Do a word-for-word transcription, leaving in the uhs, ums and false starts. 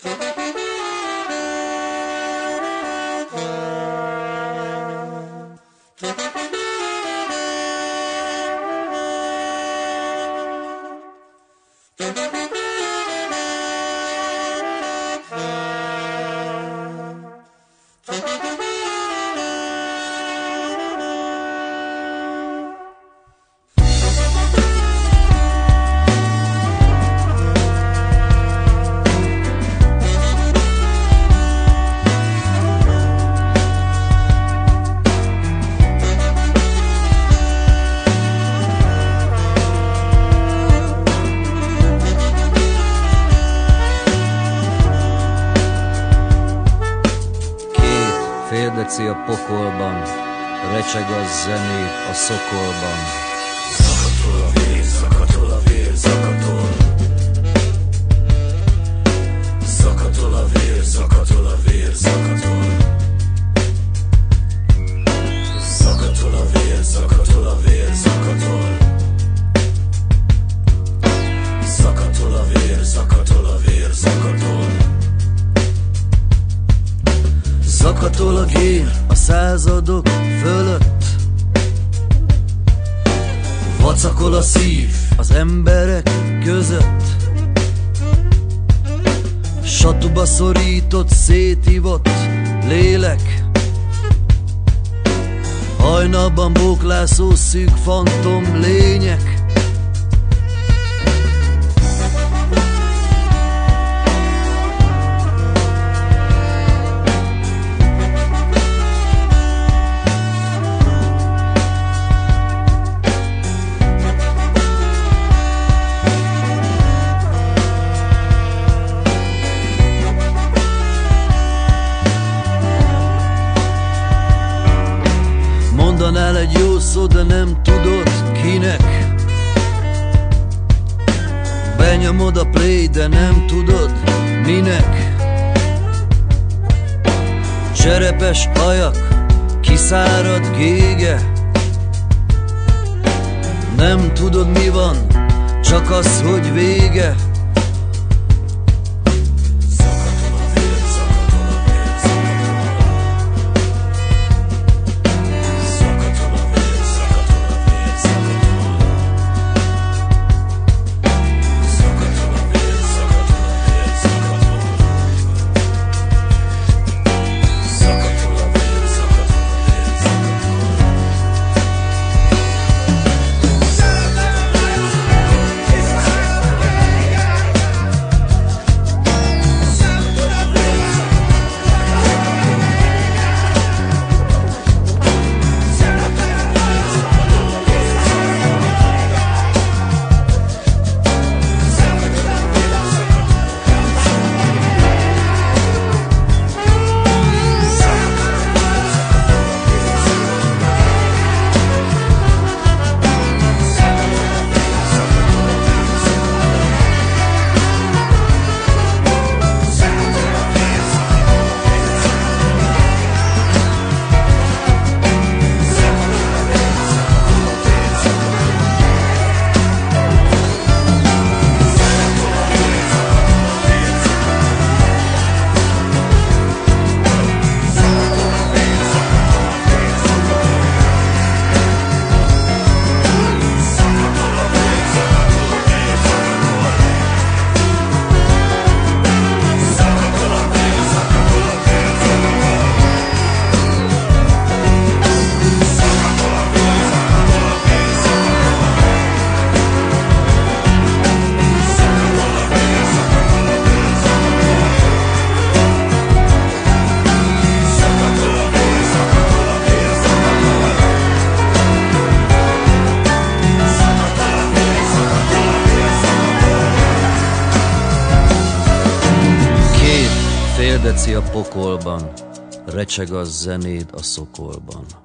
Fél deci a pokolban, recseg a zenét a szokolban. Zakatol a vér, zakatol a vér, zakatol. Zakatol a vér, zakatol a vér, zakatol. Zakatol a vér, zakatol a vér, zakatol. Zakatol a vér, zakatol a vér, zakatol. Zakatol a gér a századok fölött, vacakol a szív az emberek között. Satuba szorított, szétívott lélek, hajnalban bóklászó szűk fantom lények. Mondanál egy jó szó, de nem tudod kinek. Benyomod a play, de nem tudod minek. Cserepes ajak, kiszárad gége. Nem tudod mi van, csak az, hogy vége. Fél deci a pokolban, recseg a zenéd a szokolban.